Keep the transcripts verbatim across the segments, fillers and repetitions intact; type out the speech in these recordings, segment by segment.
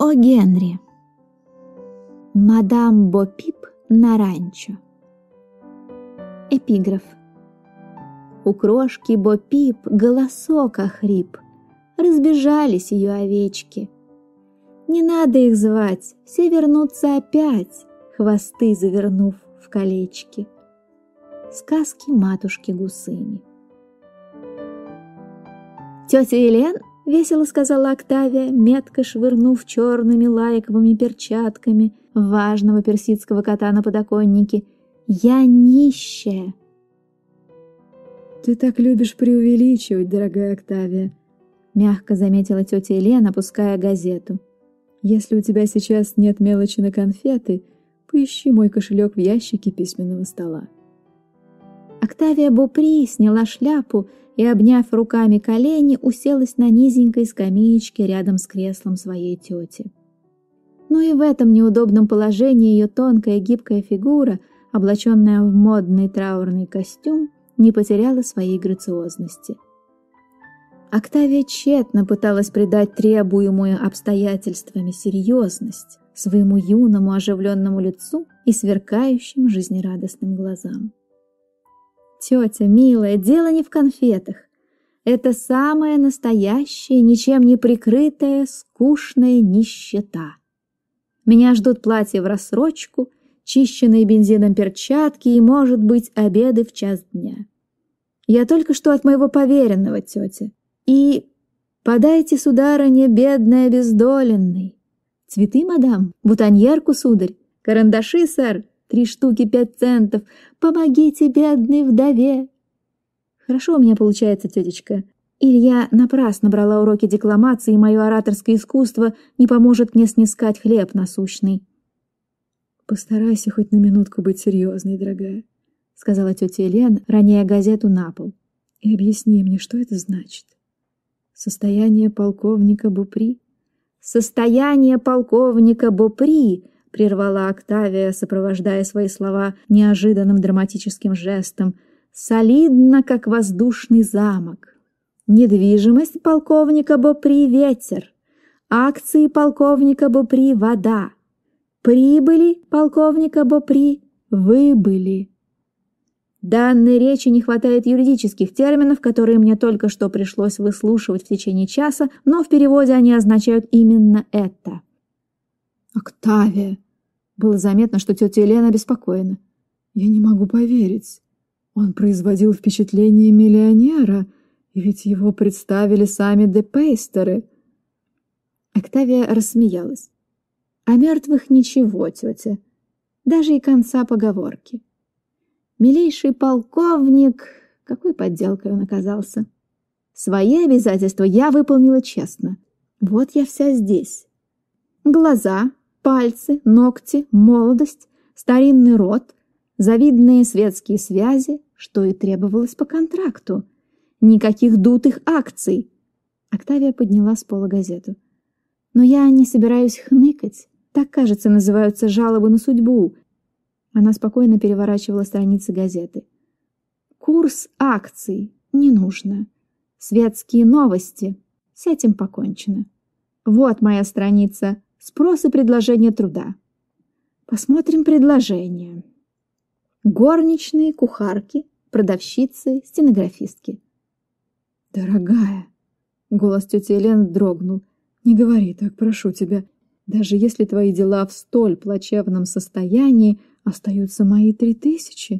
О Генри. Мадам Бо-Пип на ранчо. Эпиграф. У крошки Бо-Пип голосок охрип, разбежались ее овечки. Не надо их звать, все вернутся опять, хвосты завернув в колечки. Сказки матушки Гусыни. «Тетя Елен», — весело сказала Октавия, метко швырнув черными лайковыми перчатками важного персидского кота на подоконнике, — «я нищая». «Ты так любишь преувеличивать, дорогая Октавия», — мягко заметила тетя Елен, опуская газету. «Если у тебя сейчас нет мелочи на конфеты, поищи мой кошелек в ящике письменного стола». Октавия Бопри сняла шляпу и, обняв руками колени, уселась на низенькой скамеечке рядом с креслом своей тети. Но и в этом неудобном положении ее тонкая гибкая фигура, облаченная в модный траурный костюм, не потеряла своей грациозности. Октавия тщетно пыталась придать требуемую обстоятельствами серьезность своему юному оживленному лицу и сверкающим жизнерадостным глазам. «Тетя, милая, дело не в конфетах. Это самая настоящая, ничем не прикрытая, скучная нищета. Меня ждут платья в рассрочку, чищенные бензином перчатки и, может быть, обеды в час дня. Я только что от моего поверенного, тетя. И подайте, сударыня, бедной обездоленной. Цветы, мадам, бутоньерку, сударь, карандаши, сэр, три штуки пять центов. Помогите бедной вдове». Хорошо у меня получается, тетечка. Или я напрасно брала уроки декламации, и мое ораторское искусство не поможет мне снискать хлеб насущный. «Постарайся хоть на минутку быть серьезной, дорогая», — сказала тетя Елен, роняя газету на пол. «И объясни мне, что это значит? Состояние полковника Бопри?» «Состояние полковника Бопри», — прервала Октавия, сопровождая свои слова неожиданным драматическим жестом, «солидно, как воздушный замок. Недвижимость полковника Бопри — ветер, акции полковника Бопри — вода, прибыли полковника Бопри — выбыли». Данной речи не хватает юридических терминов, которые мне только что пришлось выслушивать в течение часа, но в переводе они означают именно это. «Октавия!» Было заметно, что тетя Елена обеспокоена. «Я не могу поверить. Он производил впечатление миллионера, и ведь его представили сами де Пейстеры». Октавия рассмеялась. «О мертвых ничего, тетя. Даже и конца поговорки. Милейший полковник...» Какой подделкой он оказался. Свои обязательства я выполнила честно. Вот я вся здесь. Глаза, пальцы, ногти, молодость, старинный род, завидные светские связи, что и требовалось по контракту. Никаких дутых акций. Октавия подняла с пола газету. «Но я не собираюсь хныкать. Так, кажется, называются жалобы на судьбу». Она спокойно переворачивала страницы газеты. «Курс акций не нужно. Светские новости. С этим покончено. Вот моя страница. Спрос и предложение труда. Посмотрим предложения. Горничные, кухарки, продавщицы, стенографистки». «Дорогая», — голос тети Елены дрогнул, — «не говори так, прошу тебя. Даже если твои дела в столь плачевном состоянии, остаются мои три тысячи».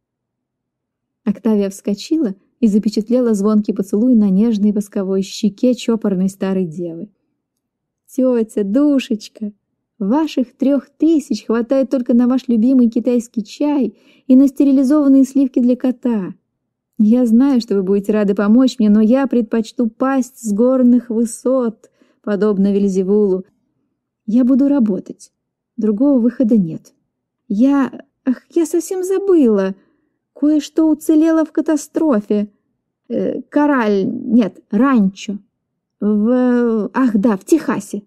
Октавия вскочила и запечатлела звонкий поцелуй на нежной восковой щеке чопорной старой девы. «Тетя, душечка, ваших трех тысяч хватает только на ваш любимый китайский чай и на стерилизованные сливки для кота. Я знаю, что вы будете рады помочь мне, но я предпочту пасть с горных высот, подобно Вельзевулу. Я буду работать. Другого выхода нет. Я... Ах, я совсем забыла. Кое-что уцелело в катастрофе. Э, кораль... Нет, ранчо. В... Ах, да, в Техасе.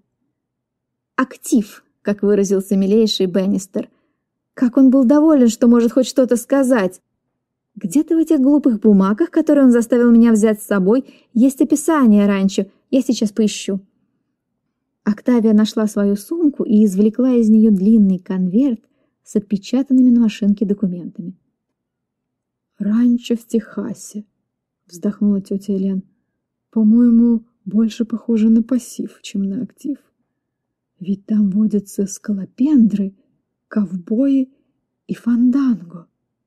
Актив, как выразился милейший Беннистер. Как он был доволен, что может хоть что-то сказать. Где-то в этих глупых бумагах, которые он заставил меня взять с собой, есть описание ранчо. Я сейчас поищу». Октавия нашла свою сумку и извлекла из нее длинный конверт с отпечатанными на машинке документами. «Ранчо в Техасе», — вздохнула тетя Элен. «По-моему, больше похоже на пассив, чем на актив. Ведь там водятся скалопендры, ковбои и фанданго».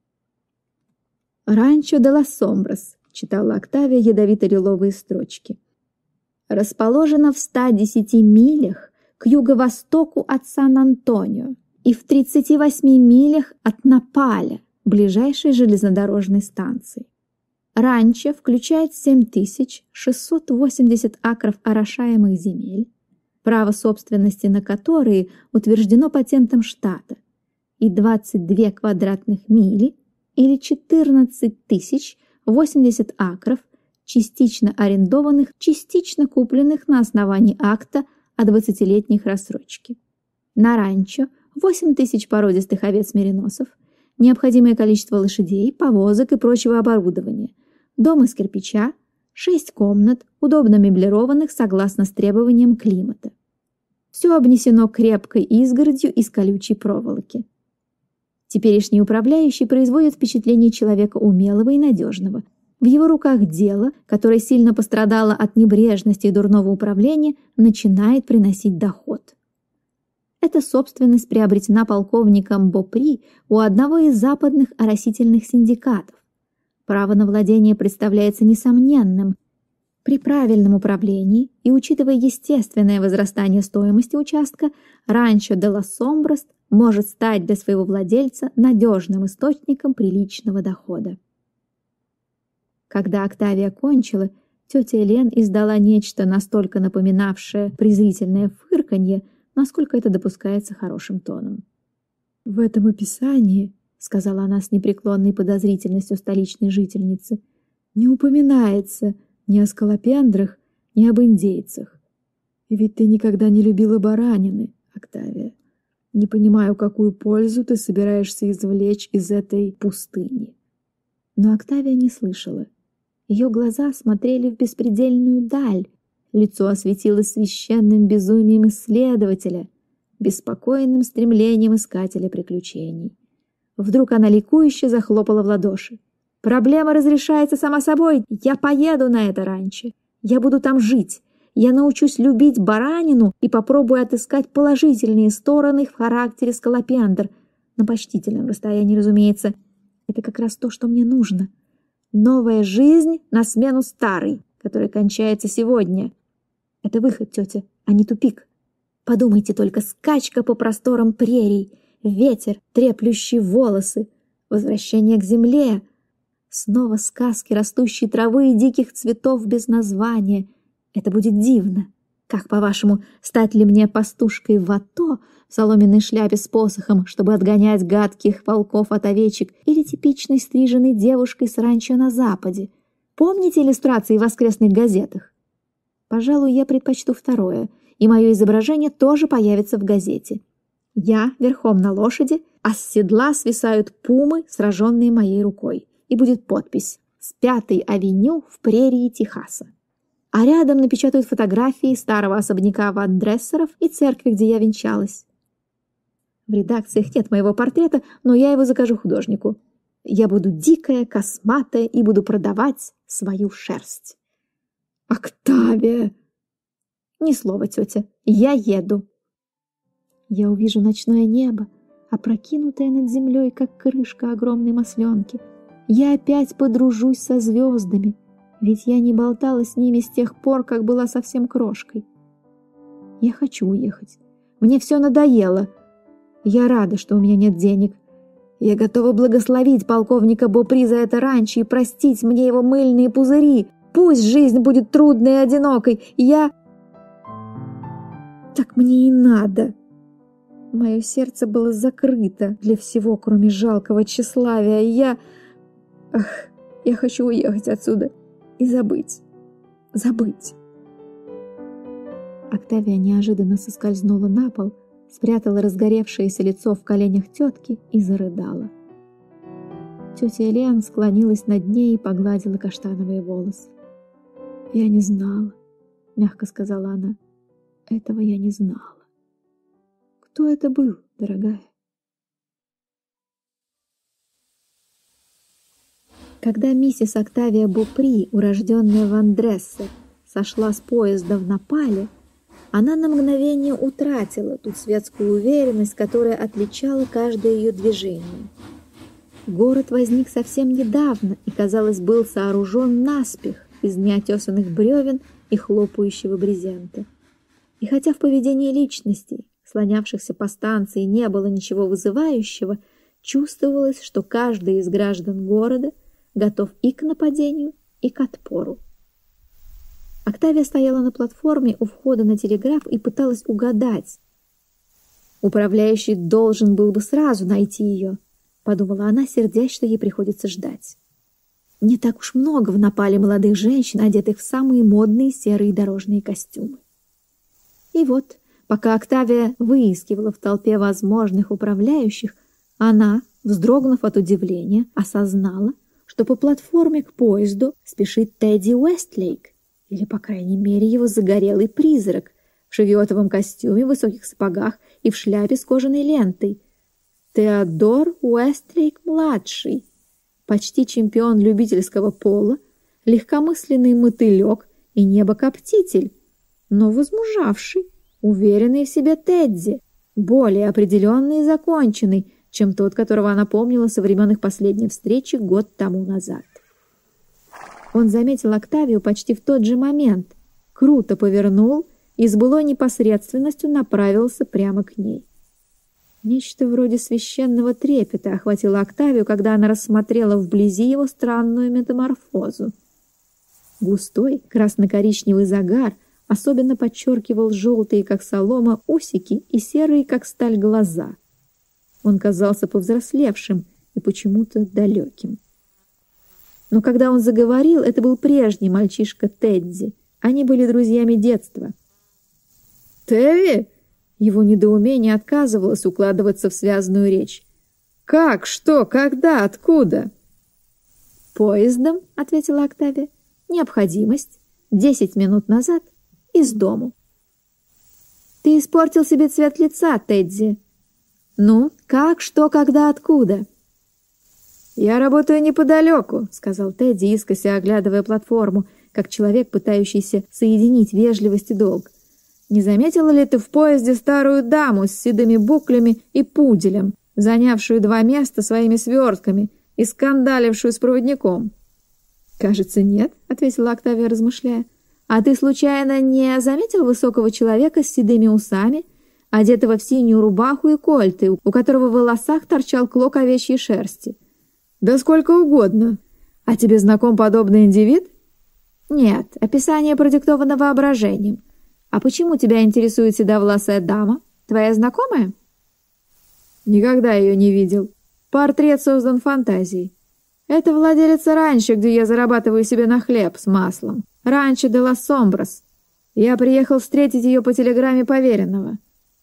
«Ранчо де лас Сомбрас», — читала Октавия ядовито-лиловые строчки. «Расположено в ста десяти милях к юго-востоку от Сан-Антонио и в тридцати восьми милях от Напаля, ближайшей железнодорожной станции. Ранчо включает семь тысяч шестьсот восемьдесят акров орошаемых земель, право собственности на которые утверждено патентом штата, и двадцать две квадратных мили или четырнадцать тысяч восемьдесят акров, частично арендованных, частично купленных на основании акта о двадцатилетних рассрочке. На ранчо восемь тысяч породистых овец-мериносов, необходимое количество лошадей, повозок и прочего оборудования, дом из кирпича, шесть комнат, удобно меблированных согласно с требованиям климата. Все обнесено крепкой изгородью из колючей проволоки. Теперешний управляющий производит впечатление человека умелого и надежного. В его руках дело, которое сильно пострадало от небрежности и дурного управления, начинает приносить доход. Эта собственность приобретена полковником Бопри у одного из западных оросительных синдикатов. Право на владение представляется несомненным. При правильном управлении и учитывая естественное возрастание стоимости участка, ранчо де лас Сомбрас может стать для своего владельца надежным источником приличного дохода. Когда Октавия кончила, тетя Элен издала нечто настолько напоминавшее презрительное фырканье, насколько это допускается хорошим тоном. «В этом описании, — сказала она с непреклонной подозрительностью столичной жительницы, — не упоминается ни о скалопендрах, ни об индейцах. И ведь ты никогда не любила баранины, Октавия. Не понимаю, какую пользу ты собираешься извлечь из этой пустыни». Но Октавия не слышала. Ее глаза смотрели в беспредельную даль, лицо осветилось священным безумием исследователя, беспокойным стремлением искателя приключений. Вдруг она ликующе захлопала в ладоши. «Проблема разрешается сама собой. Я поеду на это ранчо. Я буду там жить. Я научусь любить баранину и попробую отыскать положительные стороны в характере скалопендр. На почтительном расстоянии, разумеется. Это как раз то, что мне нужно. Новая жизнь на смену старой, которая кончается сегодня. Это выход, тетя, а не тупик. Подумайте только, скачка по просторам прерий, ветер, треплющий волосы, возвращение к земле, снова сказки растущей травы и диких цветов без названия. Это будет дивно. Как, по-вашему, стать ли мне пастушкой в ато в соломенной шляпе с посохом, чтобы отгонять гадких волков от овечек, или типичной стриженной девушкой с ранчо на западе? Помните иллюстрации в воскресных газетах? Пожалуй, я предпочту второе, и мое изображение тоже появится в газете. Я верхом на лошади, а с седла свисают пумы, сраженные моей рукой. И будет подпись «С пятой авеню в прерии Техаса». А рядом напечатают фотографии старого особняка Ван Дрессеров и церкви, где я венчалась. В редакциях нет моего портрета, но я его закажу художнику. Я буду дикая, косматая и буду продавать свою шерсть. «Октавия!» Ни слова, тетя. Я еду. Я увижу ночное небо, опрокинутое над землей, как крышка огромной масленки. Я опять подружусь со звездами, ведь я не болтала с ними с тех пор, как была совсем крошкой. Я хочу уехать. Мне все надоело. Я рада, что у меня нет денег. Я готова благословить полковника Бопри за это ранчо и простить мне его мыльные пузыри. Пусть жизнь будет трудной и одинокой. Я... Так мне и надо. Мое сердце было закрыто для всего, кроме жалкого тщеславия. И я... Ах, я хочу уехать отсюда и забыть. Забыть. Октавия неожиданно соскользнула на пол, спрятала разгоревшееся лицо в коленях тетки и зарыдала. Тетя Элен склонилась над ней и погладила каштановые волосы. «Я не знала», — мягко сказала она. Этого я не знала. Кто это был, дорогая? Когда миссис Октавия Бопри, урожденная Ван Дрессер, сошла с поезда в Напале, она на мгновение утратила ту светскую уверенность, которая отличала каждое ее движение. Город возник совсем недавно и, казалось, был сооружен наспех из неотесанных бревен и хлопающего брезента. И хотя в поведении личностей, слонявшихся по станции, не было ничего вызывающего, чувствовалось, что каждый из граждан города готов и к нападению, и к отпору. Октавия стояла на платформе у входа на телеграф и пыталась угадать. «Управляющий должен был бы сразу найти ее», — подумала она, сердясь, что ей приходится ждать. Не так уж много в Напале молодых женщин, одетых в самые модные серые дорожные костюмы. И вот, пока Октавия выискивала в толпе возможных управляющих, она, вздрогнув от удивления, осознала, что по платформе к поезду спешит Тедди Уэстлейк, или, по крайней мере, его загорелый призрак в шевиотовом костюме, высоких сапогах и в шляпе с кожаной лентой. Теодор Уэстлейк-младший, почти чемпион любительского пола, легкомысленный мотылек и небокоптитель, но возмужавший, уверенный в себе Тедди, более определенный и законченный, чем тот, которого она помнила со времен их последней встречи год тому назад. Он заметил Октавию почти в тот же момент, круто повернул и с былой непосредственностью направился прямо к ней. Нечто вроде священного трепета охватило Октавию, когда она рассмотрела вблизи его странную метаморфозу. Густой красно-коричневый загар особенно подчеркивал желтые, как солома, усики и серые, как сталь, глаза. Он казался повзрослевшим и почему-то далеким. Но когда он заговорил, это был прежний мальчишка Тедди. Они были друзьями детства. «Теви?» Его недоумение отказывалось укладываться в связанную речь. «Как? Что? Когда? Откуда?» «Поездом», — ответила Октавия. «Необходимость. Десять минут назад. Из дому». «Ты испортил себе цвет лица, Тедди». «Ну, как? Что? Когда? Откуда?» «Я работаю неподалеку», — сказал Тедди, искося оглядывая платформу, как человек, пытающийся соединить вежливость и долг. «Не заметила ли ты в поезде старую даму с седыми буклями и пуделем, занявшую два места своими свертками и скандалившую с проводником?» «Кажется, нет», — ответила Октавия, размышляя. «А ты, случайно, не заметил высокого человека с седыми усами, одетого в синюю рубаху и кольты, у которого в волосах торчал клок овечьей шерсти?» «Да сколько угодно. А тебе знаком подобный индивид?» «Нет, описание продиктовано воображением. А почему тебя интересует седовласая дама? Твоя знакомая?» «Никогда ее не видел. Портрет создан фантазией. Это владелица ранчо, где я зарабатываю себе на хлеб с маслом. Ранчо де лас Сомбрас. Я приехал встретить ее по телеграмме поверенного».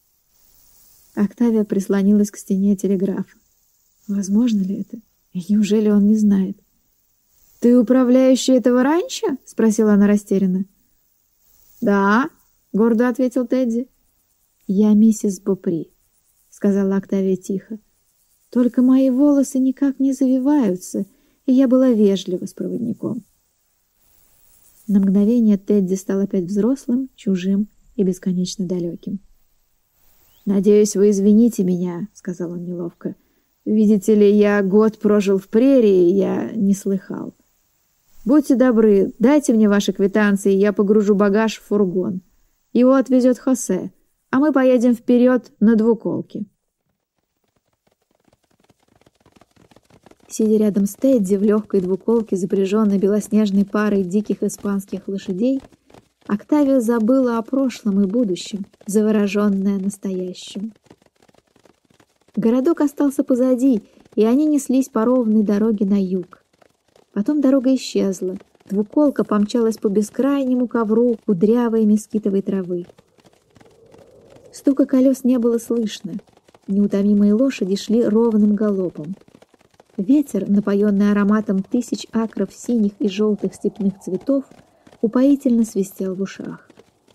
Октавия прислонилась к стене телеграфа. Возможно ли это? И неужели он не знает? «Ты управляющий этого ранчо?» — спросила она растерянно. «Да», — гордо ответил Тедди. «Я миссис Бопри», — сказала Октавия тихо. «Только мои волосы никак не завиваются, и я была вежлива с проводником». На мгновение Тедди стал опять взрослым, чужим и бесконечно далеким. «Надеюсь, вы извините меня», — сказал он неловко. «Видите ли, я год прожил в прерии, я не слыхал. Будьте добры, дайте мне ваши квитанции, я погружу багаж в фургон. Его отвезет Хосе, а мы поедем вперед на двуколке». Сидя рядом с Тедди в легкой двуколке, запряженной белоснежной парой диких испанских лошадей, Октавия забыла о прошлом и будущем, завороженная настоящим. Городок остался позади, и они неслись по ровной дороге на юг. Потом дорога исчезла, двуколка помчалась по бескрайнему ковру кудрявой мескитовой травы. Стука колес не было слышно, неутомимые лошади шли ровным галопом. Ветер, напоенный ароматом тысяч акров синих и желтых степных цветов, упоительно свистел в ушах.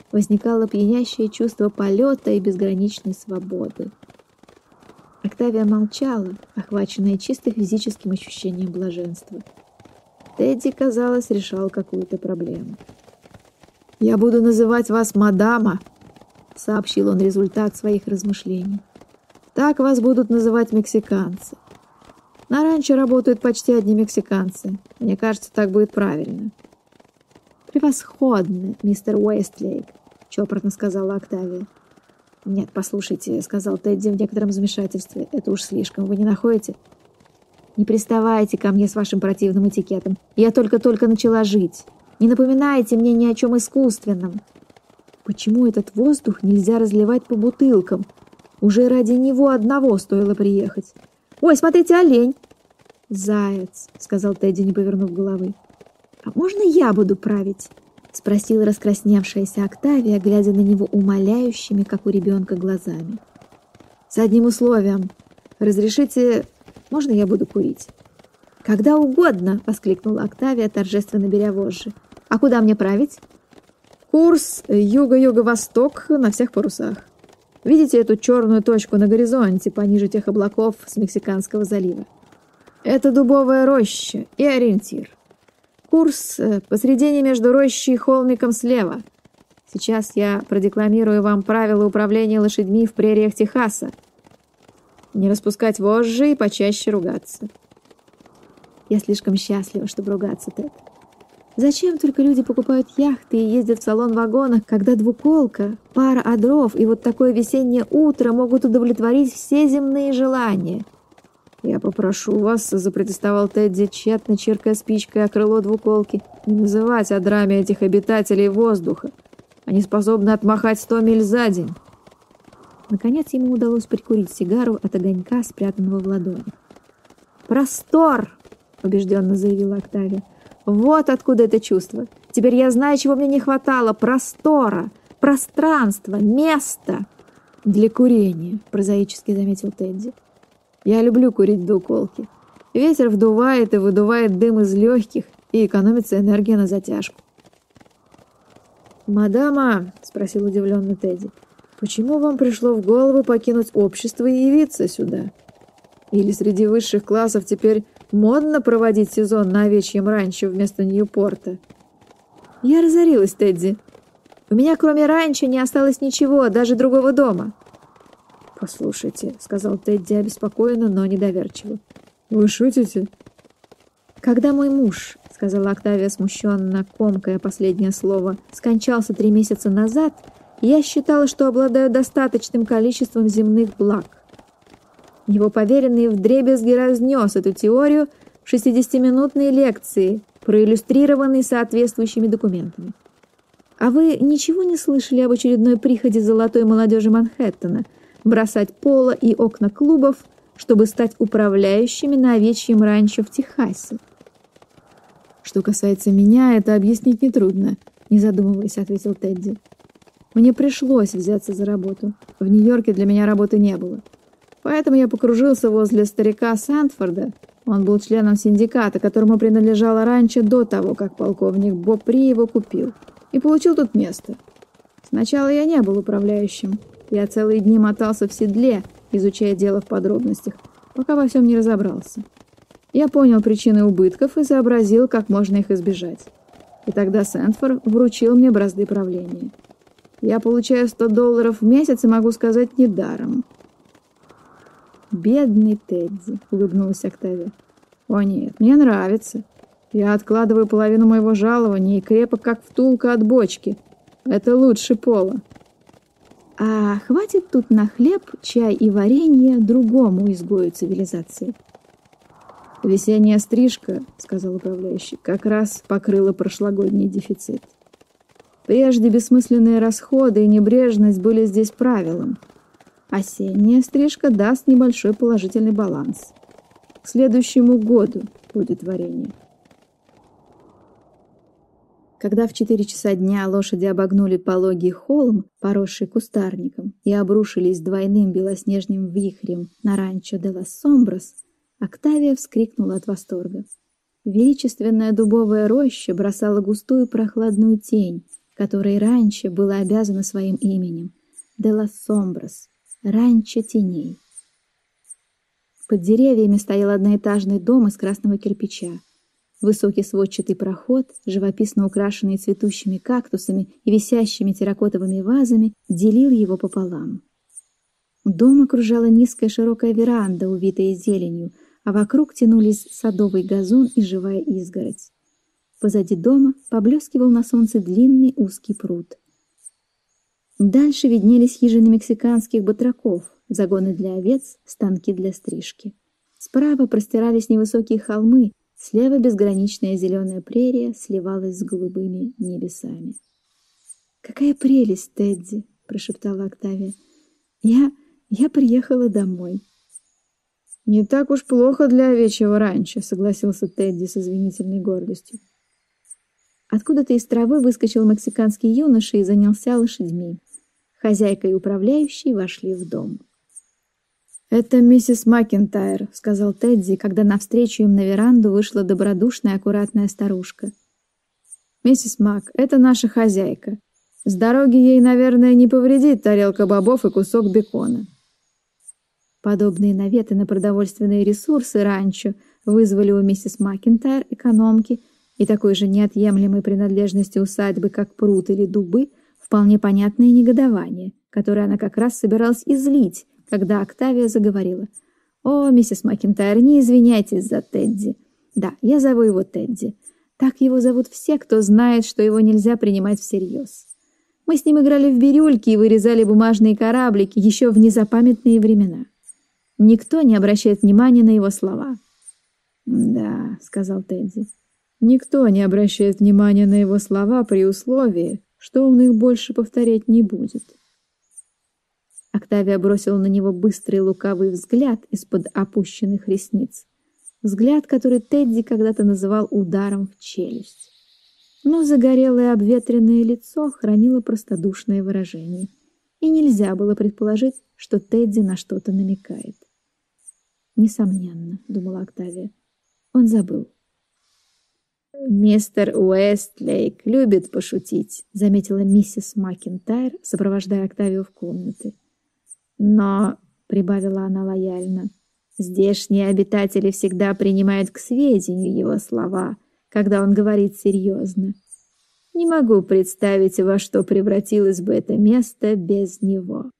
возникало пьянящее чувство полета и безграничной свободы. Октавия молчала, охваченная чисто физическим ощущением блаженства. Тедди, казалось, решал какую-то проблему. «Я буду называть вас мадама», — сообщил он результат своих размышлений. «Так вас будут называть мексиканцы. На ранчо работают почти одни мексиканцы. Мне кажется, так будет правильно». «Превосходно, мистер Уэстлейк», — чопорно сказала Октавия. «Нет, послушайте», — сказал Тедди в некотором замешательстве. «Это уж слишком, вы не находите?» «Не приставайте ко мне с вашим противным этикетом. Я только-только начала жить. Не напоминайте мне ни о чем искусственном. Почему этот воздух нельзя разливать по бутылкам? Уже ради него одного стоило приехать. Ой, смотрите, олень!» «Заяц», — сказал Тедди, не повернув головы. «А можно я буду править?» — спросила раскрасневшаяся Октавия, глядя на него умоляющими, как у ребенка, глазами. «С одним условием. Разрешите, можно я буду курить?» «Когда угодно!» — воскликнула Октавия, торжественно беря вожжи. «А куда мне править?» «Курс юго-юго-восток на всех парусах. Видите эту черную точку на горизонте пониже тех облаков с Мексиканского залива? Это дубовая роща и ориентир. Курс посредине между рощей и холмиком слева. Сейчас я продекламирую вам правила управления лошадьми в прериях Техаса. Не распускать вожжи и почаще ругаться». «Я слишком счастлива, чтобы ругаться, Тед. Зачем только люди покупают яхты и ездят в салон-вагонах, когда двуколка, пара одров и вот такое весеннее утро могут удовлетворить все земные желания?» «Я попрошу вас», — запротестовал Тедди, тщетно чиркая спичкой о крыло двуколки, «не называть о драме этих обитателей воздуха. Они способны отмахать сто миль за день». Наконец ему удалось прикурить сигару от огонька, спрятанного в ладони. «Простор!» — убежденно заявила Октавия. «Вот откуда это чувство. Теперь я знаю, чего мне не хватало. Простора, пространства, места». «Для курения», — прозаически заметил Тедди. «Я люблю курить двуколки. Ветер вдувает и выдувает дым из легких, и экономится энергия на затяжку». «Мадама», — спросил удивленный Тедди, — «почему вам пришло в голову покинуть общество и явиться сюда? Или среди высших классов теперь модно проводить сезон на овечьем ранчо вместо Ньюпорта?» «Я разорилась, Тедди. У меня кроме ранчо не осталось ничего, даже другого дома». «Послушайте», — сказал Тедди обеспокоенно, но недоверчиво. «Вы шутите?» «Когда мой муж, — сказала Октавия смущенно, комкая последнее слово, — скончался три месяца назад, я считала, что обладаю достаточным количеством земных благ. Его поверенный вдребезги разнес эту теорию в шестидесятиминутной лекции, проиллюстрированной соответствующими документами. А вы ничего не слышали об очередной приходе золотой молодежи Манхэттена бросать пола и окна клубов, чтобы стать управляющими на овечьем ранчо в Техасе?» «Что касается меня, это объяснить нетрудно», — не задумываясь, ответил Тедди. «Мне пришлось взяться за работу. В Нью-Йорке для меня работы не было. Поэтому я покружился возле старика Сандфорда. Он был членом синдиката, которому принадлежало ранчо до того, как полковник Бопри его купил, и получил тут место. Сначала я не был управляющим. Я целые дни мотался в седле, изучая дело в подробностях, пока во всем не разобрался. Я понял причины убытков и сообразил, как можно их избежать. И тогда Сэндфорд вручил мне бразды правления. Я получаю сто долларов в месяц и могу сказать недаром». «Бедный Тедди», — улыбнулась Октавия. «О нет, мне нравится. Я откладываю половину моего жалования и крепок, как втулка от бочки. Это лучше пола». «А хватит тут на хлеб, чай и варенье другому изгою цивилизации?» «Весенняя стрижка, — сказал управляющий, — как раз покрыла прошлогодний дефицит. Прежде бессмысленные расходы и небрежность были здесь правилом. Осенняя стрижка даст небольшой положительный баланс. К следующему году будет варенье». Когда в четыре часа дня лошади обогнули пологий холм, поросший кустарником, и обрушились двойным белоснежным вихрем на ранчо де лас Сомбрас, Октавия вскрикнула от восторга. Величественная дубовая роща бросала густую прохладную тень, которой раньше было обязано своим именем — де лас Сомбрас, ранчо теней. Под деревьями стоял одноэтажный дом из красного кирпича. Высокий сводчатый проход, живописно украшенный цветущими кактусами и висящими терракотовыми вазами, делил его пополам. Дом окружала низкая широкая веранда, увитая зеленью, а вокруг тянулись садовый газон и живая изгородь. Позади дома поблескивал на солнце длинный узкий пруд. Дальше виднелись хижины мексиканских батраков, загоны для овец, станки для стрижки. Справа простирались невысокие холмы, слева безграничная зеленая прерия сливалась с голубыми небесами. «Какая прелесть, Тедди!» — прошептала Октавия. «Я... я приехала домой». «Не так уж плохо для овечьего ранчо», — согласился Тедди с извинительной гордостью. Откуда-то из травы выскочил мексиканский юноша и занялся лошадьми. Хозяйка и управляющий вошли в дом. «Это миссис Макентайр», — сказал Тедди, когда навстречу им на веранду вышла добродушная, аккуратная старушка. «Миссис Мак, это наша хозяйка. С дороги ей, наверное, не повредит тарелка бобов и кусок бекона». Подобные наветы на продовольственные ресурсы ранчо вызвали у миссис Макентайр, экономки, и такой же неотъемлемой принадлежности усадьбы, как пруд или дубы, вполне понятное негодование, которое она как раз собиралась излить, когда Октавия заговорила. «О, миссис Макентайр, не извиняйтесь за Тедди. Да, я зову его Тедди. Так его зовут все, кто знает, что его нельзя принимать всерьез. Мы с ним играли в бирюльки и вырезали бумажные кораблики еще в незапамятные времена. Никто не обращает внимания на его слова». «Да», — сказал Тедди, — «никто не обращает внимания на его слова при условии, что он их больше повторять не будет». Октавия бросила на него быстрый лукавый взгляд из-под опущенных ресниц. Взгляд, который Тедди когда-то называл ударом в челюсть. Но загорелое обветренное лицо хранило простодушное выражение, и нельзя было предположить, что Тедди на что-то намекает. «Несомненно», — думала Октавия, — «он забыл». «Мистер Уэстлейк любит пошутить», — заметила миссис Макентайр, сопровождая Октавию в комнаты. «Но», — прибавила она лояльно, — «здешние обитатели всегда принимают к сведению его слова, когда он говорит серьезно. Не могу представить, во что превратилось бы это место без него».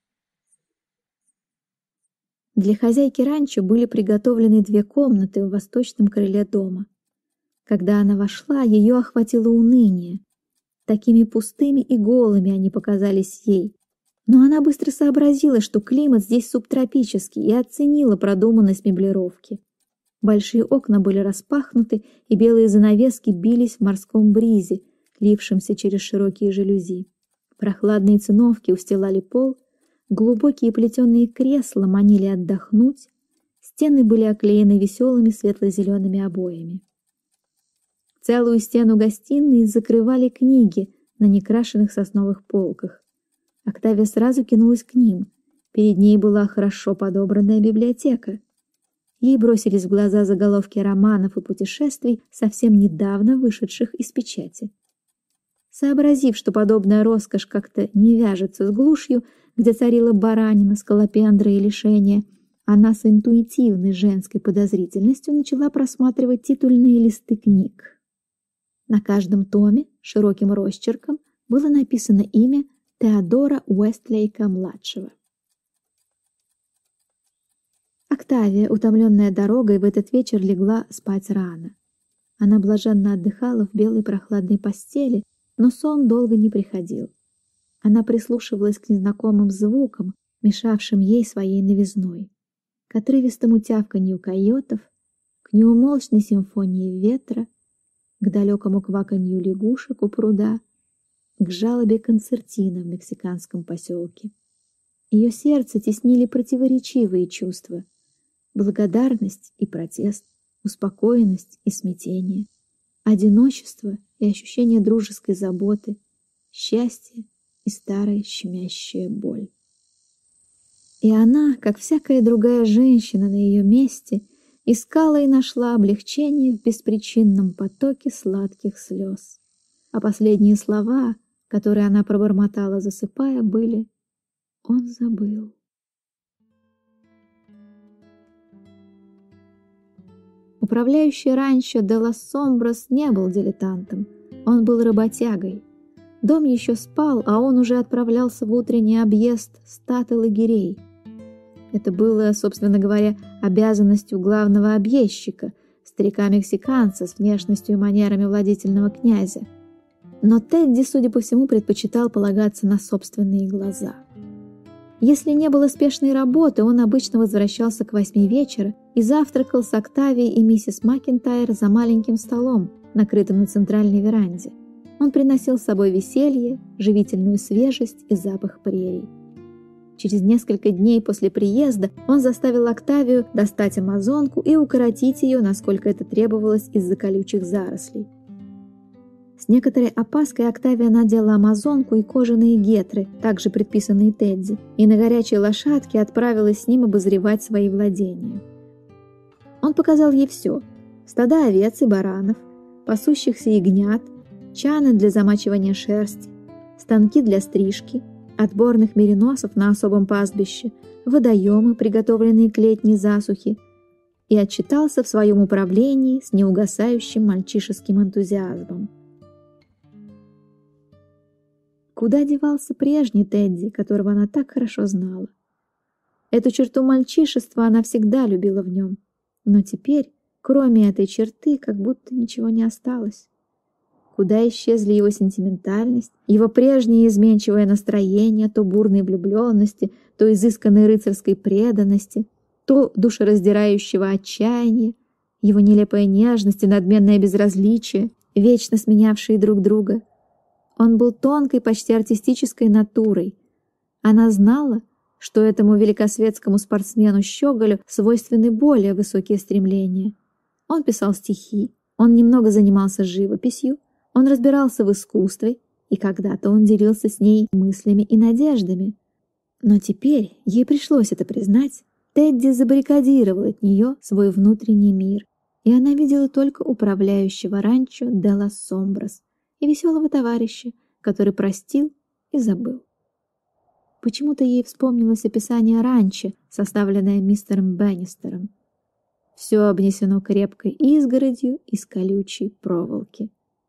Для хозяйки ранчо были приготовлены две комнаты в восточном крыле дома. Когда она вошла, ее охватило уныние. Такими пустыми и голыми они показались ей. Но она быстро сообразила, что климат здесь субтропический, и оценила продуманность меблировки. Большие окна были распахнуты, и белые занавески бились в морском бризе, лившемся через широкие жалюзи. Прохладные циновки устилали пол, глубокие плетеные кресла манили отдохнуть, стены были оклеены веселыми светло-зелеными обоями. Целую стену гостиной закрывали книги на некрашенных сосновых полках. Октавия сразу кинулась к ним. Перед ней была хорошо подобранная библиотека. Ей бросились в глаза заголовки романов и путешествий, совсем недавно вышедших из печати. Сообразив, что подобная роскошь как-то не вяжется с глушью, где царила баранина, скалопендра и лишения, она с интуитивной женской подозрительностью начала просматривать титульные листы книг. На каждом томе широким росчерком было написано имя Теодора Уэстлейка-младшего. Октавия, утомленная дорогой, в этот вечер легла спать рано. Она блаженно отдыхала в белой прохладной постели, но сон долго не приходил. Она прислушивалась к незнакомым звукам, мешавшим ей своей новизной, к отрывистому тявканью койотов, к неумолчной симфонии ветра, к далекому кваканью лягушек у пруда, к жалобе концертина в мексиканском поселке. Ее сердце теснили противоречивые чувства: благодарность и протест, успокоенность и смятение, одиночество и ощущение дружеской заботы, счастье и старая щемящая боль. И она, как всякая другая женщина на ее месте, искала и нашла облегчение в беспричинном потоке сладких слез. А последние слова которые она пробормотала, засыпая, были: «Он забыл». Управляющий ранчо де лас Сомбрас не был дилетантом, он был работягой. Дом еще спал, а он уже отправлялся в утренний объезд стад и лагерей. Это было, собственно говоря, обязанностью главного объездчика, старика-мексиканца с внешностью и манерами владетельного князя. Но Тедди, судя по всему, предпочитал полагаться на собственные глаза. Если не было спешной работы, он обычно возвращался к восьми вечера и завтракал с Октавией и миссис Макентайр за маленьким столом, накрытым на центральной веранде. Он приносил с собой веселье, живительную свежесть и запах прерий. Через несколько дней после приезда он заставил Октавию достать амазонку и укоротить ее, насколько это требовалось из-за колючих зарослей. С некоторой опаской Октавия надела амазонку и кожаные гетры, также предписанные Тедди, и на горячей лошадке отправилась с ним обозревать свои владения. Он показал ей все – стада овец и баранов, пасущихся ягнят, чаны для замачивания шерсти, станки для стрижки, отборных мериносов на особом пастбище, водоемы, приготовленные к летней засухе, и отчитался в своем управлении с неугасающим мальчишеским энтузиазмом. Куда девался прежний Тедди, которого она так хорошо знала? Эту черту мальчишества она всегда любила в нем, но теперь, кроме этой черты, как будто ничего не осталось. Куда исчезли его сентиментальность, его прежнее изменчивое настроение, то бурной влюбленности, то изысканной рыцарской преданности, то душераздирающего отчаяния, его нелепая нежность и надменное безразличие, вечно сменявшие друг друга. Он был тонкой, почти артистической натурой. Она знала, что этому великосветскому спортсмену Щеголю свойственны более высокие стремления. Он писал стихи, он немного занимался живописью, он разбирался в искусстве, и когда-то он делился с ней мыслями и надеждами. Но теперь, ей пришлось это признать, Тедди забаррикадировал от нее свой внутренний мир, и она видела только управляющего ранчо де лас Сомбрас и веселого товарища, который простил и забыл. Почему-то ей вспомнилось описание ранчо, составленное мистером Беннистером. Все обнесено крепкой изгородью из колючей проволоки.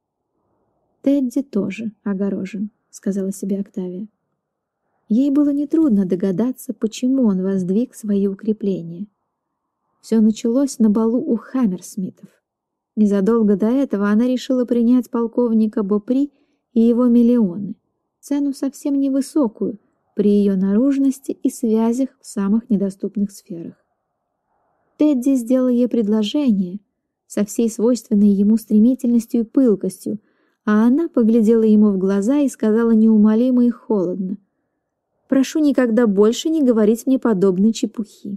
«Тедди тоже огорожен», — сказала себе Октавия. Ей было нетрудно догадаться, почему он воздвиг свои укрепления. Все началось на балу у Хаммерсмитов. Незадолго до этого она решила принять полковника Бопри и его миллионы, цену совсем невысокую при ее наружности и связях в самых недоступных сферах. Тедди сделал ей предложение со всей свойственной ему стремительностью и пылкостью, а она поглядела ему в глаза и сказала неумолимо и холодно: «Прошу никогда больше не говорить мне подобной чепухи».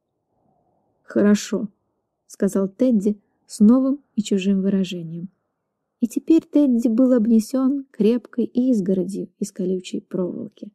«Хорошо», — сказал Тедди с новым и чужим выражением. И теперь Тедди был обнесен крепкой изгородью из колючей проволоки.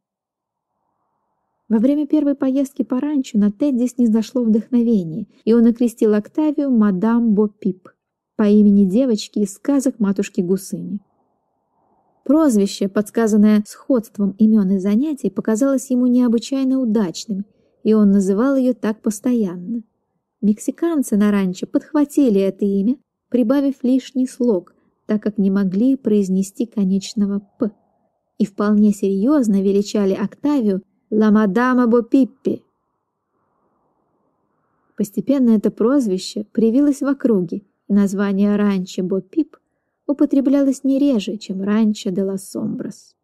Во время первой поездки по ранчо на Тедди снизошло вдохновение, и он окрестил Октавию мадам Бо-Пип по имени девочки из сказок матушки Гусыни. Прозвище, подсказанное сходством имен и занятий, показалось ему необычайно удачным, и он называл ее так постоянно. Мексиканцы на ранчо подхватили это имя, прибавив лишний слог, так как не могли произнести конечного «п», и вполне серьезно величали Октавию «Ла мадама Бо-Пиппи». Постепенно это прозвище привилось в округе, и название ранчо Бо-Пип употреблялось не реже, чем ранчо де лас Сомбрас.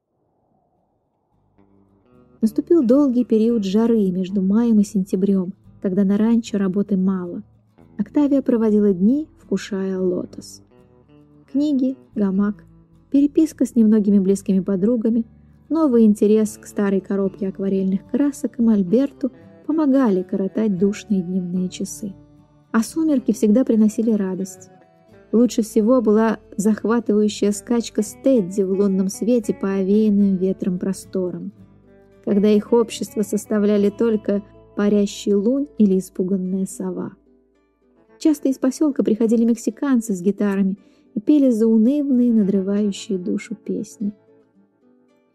Наступил долгий период жары между маем и сентябрем, когда на ранчо работы мало. Октавия проводила дни, вкушая лотос. Книги, гамак, переписка с немногими близкими подругами, новый интерес к старой коробке акварельных красок и мольберту помогали коротать душные дневные часы. А сумерки всегда приносили радость. Лучше всего была захватывающая скачка с Тедди в лунном свете по овеянным ветром просторам, когда их общество составляли только парящий лунь или испуганная сова. Часто из поселка приходили мексиканцы с гитарами и пели заунывные, надрывающие душу песни.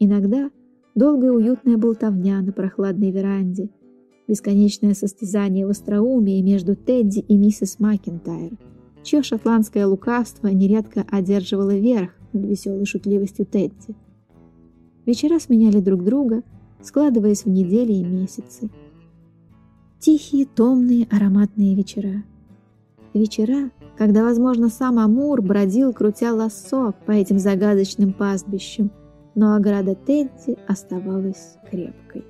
Иногда долгая уютная болтовня на прохладной веранде, бесконечное состязание в остроумии между Тедди и миссис Макентайр, чье шотландское лукавство нередко одерживало верх над веселой шутливостью Тедди. Вечера сменяли друг друга, складываясь в недели и месяцы. Тихие, томные, ароматные вечера. Вечера, когда, возможно, сам Амур бродил, крутя лассо по этим загадочным пастбищам, но ограда Тедди оставалась крепкой.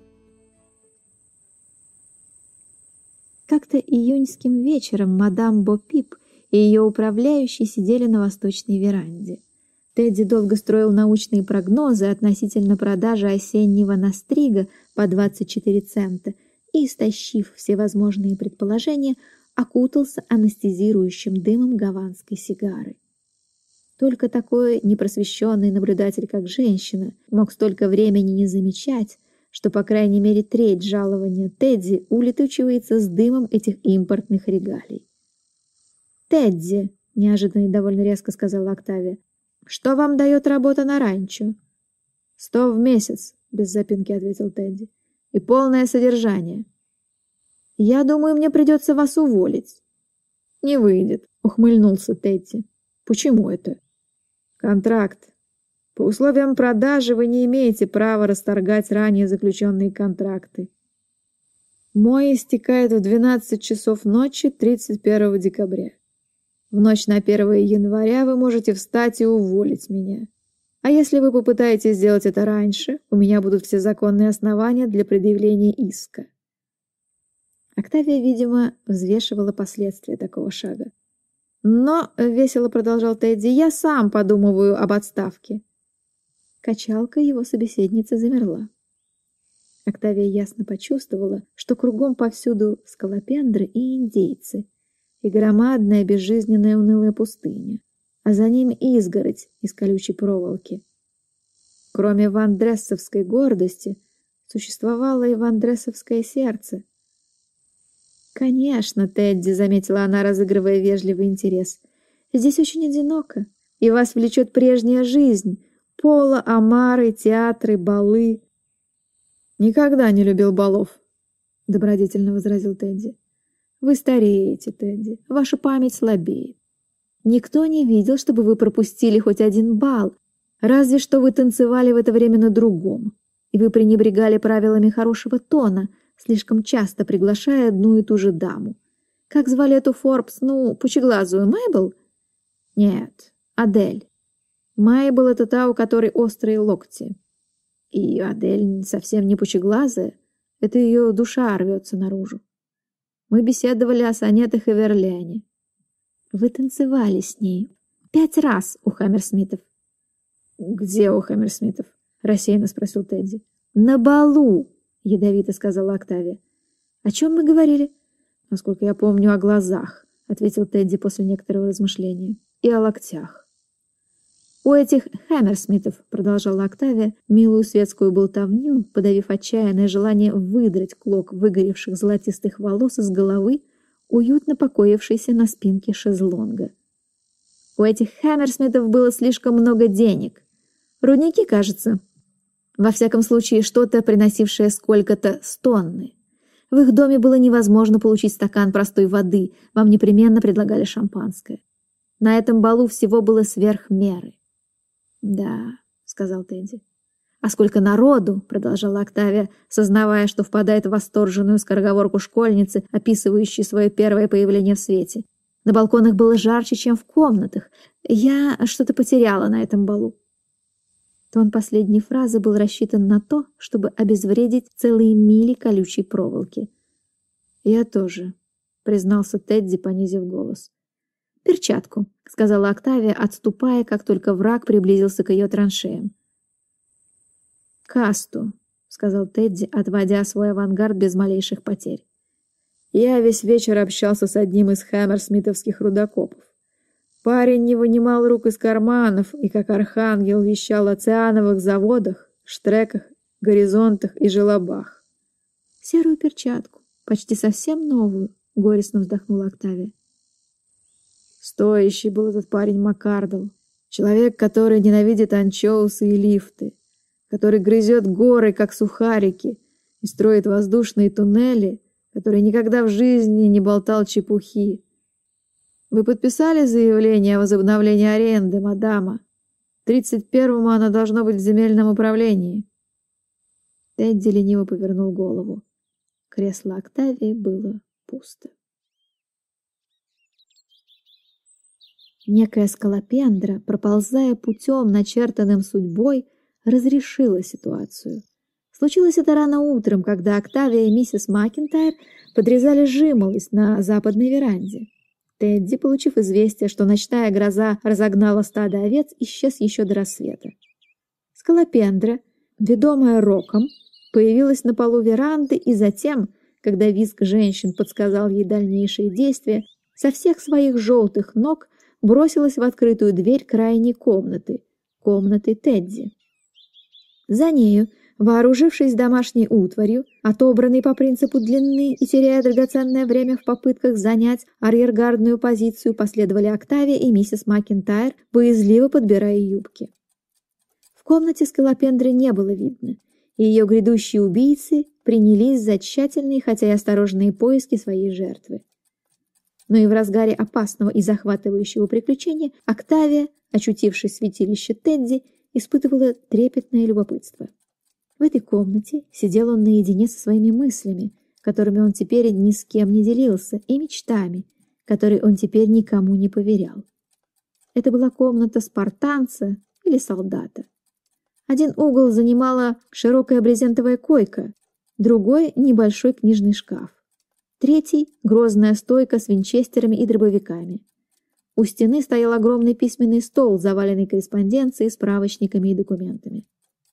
Как-то июньским вечером мадам Бо-Пип и ее управляющий сидели на восточной веранде. Тедди долго строил научные прогнозы относительно продажи осеннего настрига по двадцать четыре цента и, истощив все возможные предположения, окутался анестезирующим дымом гаванской сигары. Только такой непросвещенный наблюдатель, как женщина, мог столько времени не замечать, что, по крайней мере, треть жалования Тедди улетучивается с дымом этих импортных регалий. «Тедди», — неожиданно и довольно резко сказала Октавия, — «что вам дает работа на ранчо?» «Сто в месяц», — без запинки ответил Тедди, — «и полное содержание». «Я думаю, мне придется вас уволить». «Не выйдет», — ухмыльнулся Тедди. «Почему это?» «Контракт. По условиям продажи вы не имеете права расторгать ранее заключенные контракты. Мой истекает в двенадцать часов ночи тридцать первого декабря. В ночь на первое января вы можете встать и уволить меня. А если вы попытаетесь сделать это раньше, у меня будут все законные основания для предъявления иска». Октавия, видимо, взвешивала последствия такого шага. «Но, — весело продолжал Тедди, — я сам подумываю об отставке». Качалка его собеседницы замерла. Октавия ясно почувствовала, что кругом повсюду скалопендры и индейцы, и громадная безжизненная унылая пустыня, а за ним изгородь из колючей проволоки. Кроме вандрессовской гордости, существовало и вандрессовское сердце. «Конечно, Тедди», — заметила она, разыгрывая вежливый интерес, — «здесь очень одиноко, и вас влечет прежняя жизнь, пола, омары, театры, балы». «Никогда не любил балов», — добродетельно возразил Тедди. «Вы стареете, Тедди, ваша память слабеет. Никто не видел, чтобы вы пропустили хоть один бал, разве что вы танцевали в это время на другом, и вы пренебрегали правилами хорошего тона, слишком часто приглашая одну и ту же даму. Как звали эту Форбс, ну, пучеглазую, Мэйбл? Нет, Адель. Мэйбл — это та, у которой острые локти. И Адель совсем не пучеглазая, это ее душа рвется наружу. Мы беседовали о сонетах и Верлиане. Вы танцевали с ней пять раз у Хаммерсмитов. Где у Хаммерсмитов? Рассеянно спросил Тедди. На балу, ядовито сказала Октавия. О чем мы говорили? Насколько я помню, о глазах, ответил Тедди после некоторого размышления. И о локтях. У этих Хаммерсмитов, продолжала Октавия, милую светскую болтовню, подавив отчаянное желание выдрать клок выгоревших золотистых волос из головы, уютно покоившейся на спинке шезлонга. У этих Хаммерсмитов было слишком много денег. Рудники, кажется. Во всяком случае, что-то, приносившее сколько-то с тонны. В их доме было невозможно получить стакан простой воды, вам непременно предлагали шампанское. На этом балу всего было сверх меры. «Да», — сказал Тедди. «А сколько народу!» — продолжала Октавия, сознавая, что впадает в восторженную скороговорку школьницы, описывающей свое первое появление в свете. «На балконах было жарче, чем в комнатах. Я что-то потеряла на этом балу». Тон последней фразы был рассчитан на то, чтобы обезвредить целые мили колючей проволоки. «Я тоже», — признался Тедди, понизив голос. «Перчатку», — сказала Октавия, отступая, как только враг приблизился к ее траншеям. «Касту», — сказал Тедди, отводя свой авангард без малейших потерь. «Я весь вечер общался с одним из хаммерсмитовских рудокопов. Парень не вынимал рук из карманов и, как архангел, вещал о циановых заводах, штреках, горизонтах и желобах». «Серую перчатку, почти совсем новую», — горестно вздохнула Октавия. Стоящий был этот парень Маккардл, человек, который ненавидит анчоусы и лифты, который грызет горы, как сухарики, и строит воздушные туннели, который никогда в жизни не болтал чепухи. Вы подписали заявление о возобновлении аренды, мадама? тридцать первому оно должно быть в земельном управлении. Тедди лениво повернул голову. Кресло Октавии было пусто. Некая скалопендра, проползая путем, начертанным судьбой, разрешила ситуацию. Случилось это рано утром, когда Октавия и миссис Макинтайр подрезали жимолость на западной веранде. Тедди, получив известие, что ночная гроза разогнала стадо овец, исчез еще до рассвета. Скалопендра, ведомая роком, появилась на полу веранды и затем, когда визг женщин подсказал ей дальнейшие действия, со всех своих желтых ног бросилась в открытую дверь крайней комнаты, комнаты Тедди. За нею, вооружившись домашней утварью, отобранной по принципу длины и теряя драгоценное время в попытках занять арьергардную позицию, последовали Октавия и миссис Макинтайр, боязливо подбирая юбки. В комнате скалопендры не было видно, и ее грядущие убийцы принялись за тщательные, хотя и осторожные поиски своей жертвы. Но и в разгаре опасного и захватывающего приключения Октавия, очутившись в святилище Тедди, испытывала трепетное любопытство. В этой комнате сидел он наедине со своими мыслями, которыми он теперь ни с кем не делился, и мечтами, которые он теперь никому не поверял. Это была комната спартанца или солдата. Один угол занимала широкая брезентовая койка, другой — небольшой книжный шкаф. Третий — грозная стойка с винчестерами и дробовиками. У стены стоял огромный письменный стол, заваленный корреспонденцией, справочниками и документами.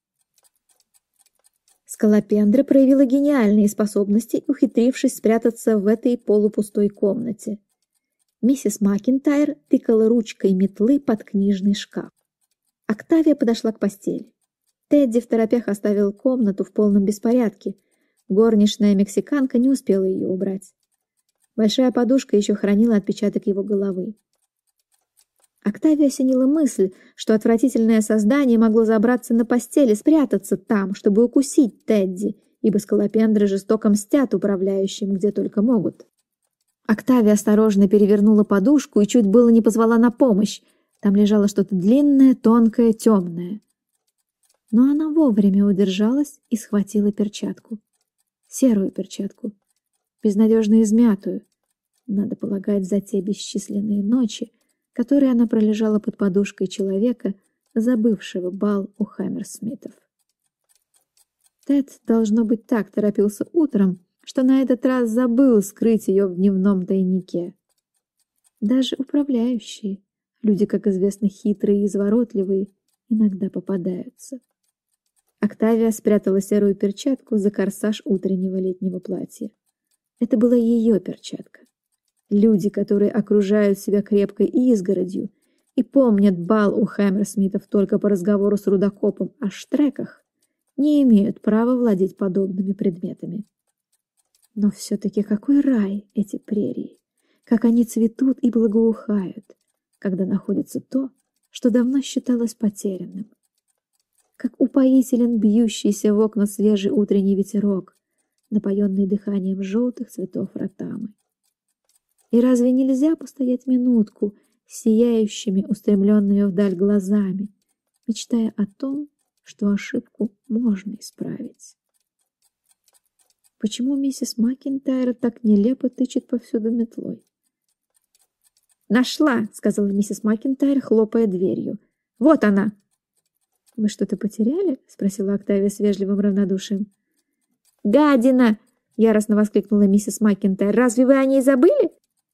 Скалопендра проявила гениальные способности, ухитрившись спрятаться в этой полупустой комнате. Миссис Макинтайр тыкала ручкой метлы под книжный шкаф. Октавия подошла к постели. Тедди второпях оставил комнату в полном беспорядке. Горничная мексиканка не успела ее убрать. Большая подушка еще хранила отпечаток его головы. Октавию осенила мысль, что отвратительное создание могло забраться на постель и спрятаться там, чтобы укусить Тедди, ибо скалопендры жестоко мстят управляющим, где только могут. Октавия осторожно перевернула подушку и чуть было не позвала на помощь. Там лежало что-то длинное, тонкое, темное. Но она вовремя удержалась и схватила перчатку. Серую перчатку, безнадежно измятую, надо полагать, за те бесчисленные ночи, которые она пролежала под подушкой человека, забывшего бал у Хаммерсмитов. Тед, должно быть, так торопился утром, что на этот раз забыл скрыть ее в дневном тайнике. Даже управляющие, люди, как известно, хитрые и изворотливые, иногда попадаются. Октавия спрятала серую перчатку за корсаж утреннего летнего платья. Это была ее перчатка. Люди, которые окружают себя крепкой изгородью и помнят бал у Хаммерсмитов только по разговору с рудокопом о штреках, не имеют права владеть подобными предметами. Но все-таки какой рай эти прерии! Как они цветут и благоухают, когда находится то, что давно считалось потерянным. Как упоителен бьющийся в окна свежий утренний ветерок, напоенный дыханием желтых цветов ротамы. И разве нельзя постоять минутку сияющими, устремленными вдаль глазами, мечтая о том, что ошибку можно исправить? Почему миссис Макинтайр так нелепо тычет повсюду метлой? «Нашла!» — сказала миссис Макинтайр, хлопая дверью. «Вот она!» «Вы что-то потеряли?» — спросила Октавия с вежливым равнодушием. «Гадина!» — яростно воскликнула миссис Макинтайр. «Разве вы о ней забыли?»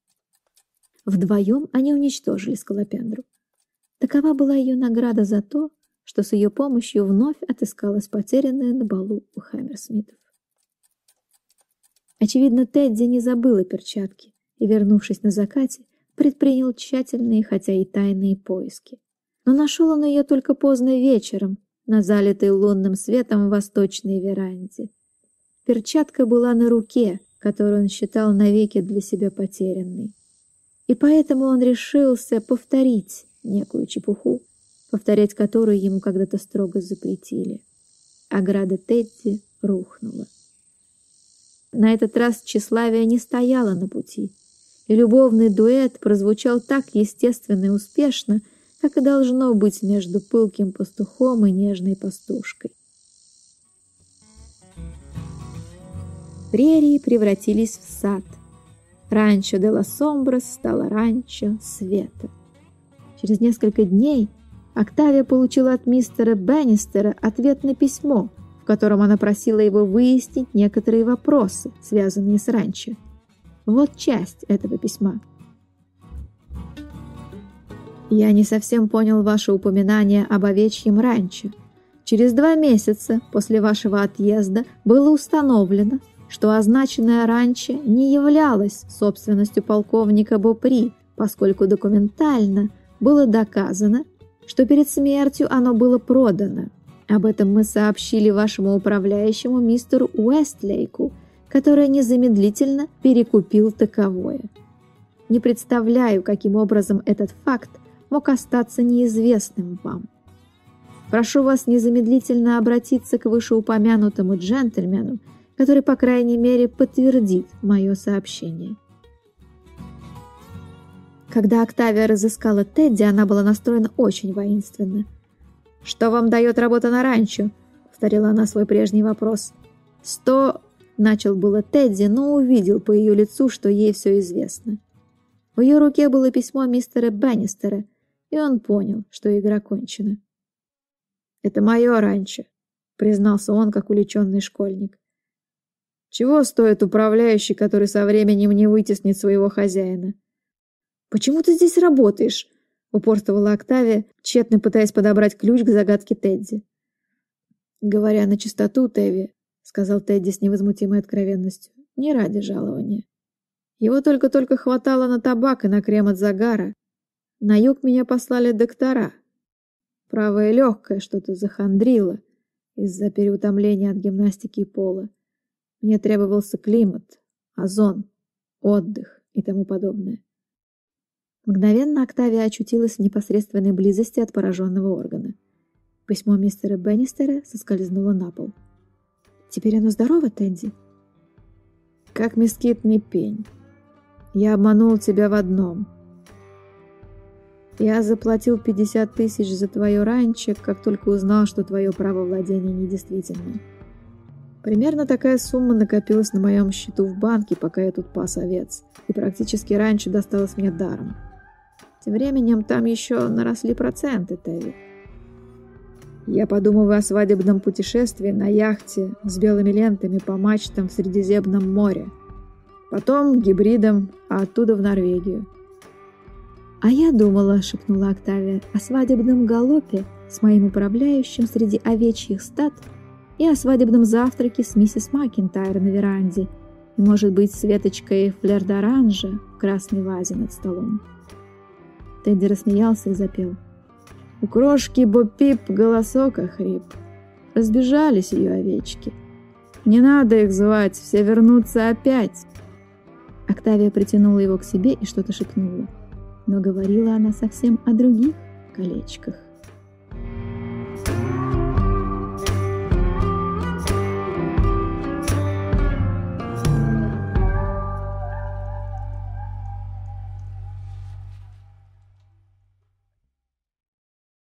Вдвоем они уничтожили скалопендру. Такова была ее награда за то, что с ее помощью вновь отыскалась потерянная на балу у Хаммерсмитов. Очевидно, Тедди не забыла перчатки и, вернувшись на закате, предпринял тщательные, хотя и тайные поиски. Но нашел он ее только поздно вечером на залитой лунным светом восточной веранде. Перчатка была на руке, которую он считал навеки для себя потерянной. И поэтому он решился повторить некую чепуху, повторять которую ему когда-то строго запретили. ограда Тедди рухнула. На этот раз тщеславие не стояло на пути, и любовный дуэт прозвучал так естественно и успешно, как и должно быть между пылким пастухом и нежной пастушкой. Прерии превратились в сад. Ранчо де ла Сомбрас стало ранчо света. Через несколько дней Октавия получила от мистера Беннистера ответное письмо, в котором она просила его выяснить некоторые вопросы, связанные с ранчо. Вот часть этого письма. «Я не совсем понял ваше упоминание об овечьем ранчо. Через два месяца после вашего отъезда было установлено, что означенное ранчо не являлось собственностью полковника Бопри, поскольку документально было доказано, что перед смертью оно было продано. Об этом мы сообщили вашему управляющему мистеру Уэстлейку, который незамедлительно перекупил таковое. Не представляю, каким образом этот факт мог остаться неизвестным вам. Прошу вас незамедлительно обратиться к вышеупомянутому джентльмену, который, по крайней мере, подтвердит мое сообщение». Когда Октавия разыскала Тедди, она была настроена очень воинственно. «Что вам дает работа на ранчо?» — повторила она свой прежний вопрос. «Сто...» — начал было Тедди, но увидел по ее лицу, что ей все известно. В ее руке было письмо мистера Беннистера, и он понял, что игра кончена. «Это мое ранчо», — признался он, как уличенный школьник. «Чего стоит управляющий, который со временем не вытеснит своего хозяина?» «Почему ты здесь работаешь?» — упорствовала Октавия, тщетно пытаясь подобрать ключ к загадке Тедди. «Говоря на чистоту, Теви», — сказал Тедди с невозмутимой откровенностью, — «не ради жалования. Его только-только хватало на табак и на крем от загара. На юг меня послали доктора. Правое легкое что-то захандрило из-за переутомления от гимнастики и пола. Мне требовался климат, озон, отдых и тому подобное». Мгновенно Октавия очутилась в непосредственной близости от пораженного органа. Письмо мистера Беннистера соскользнуло на пол. «Теперь оно здорово, Тедди?» «Как мескитный пень. Я обманул тебя в одном. Я заплатил пятьдесят тысяч за твое ранчо, как только узнал, что твое право владения недействительное. Примерно такая сумма накопилась на моем счету в банке, пока я тут пас овец, и практически раньше досталось мне даром. Тем временем там еще наросли проценты, Теви. Я подумываю о свадебном путешествии на яхте с белыми лентами по мачтам в Средиземном море. Потом гибридом, а оттуда в Норвегию». «А я думала, — шепнула Октавия, — о свадебном галопе с моим управляющим среди овечьих стад и о свадебном завтраке с миссис Макинтайр на веранде и, может быть, с веточкой флер-д'оранжа в красной вазе над столом». Тедди рассмеялся и запел. У крошки Бо-Пип голосок охрип. Разбежались ее овечки. Не надо их звать, все вернутся опять. Октавия притянула его к себе и что-то шепнула. Но говорила она совсем о других колечках.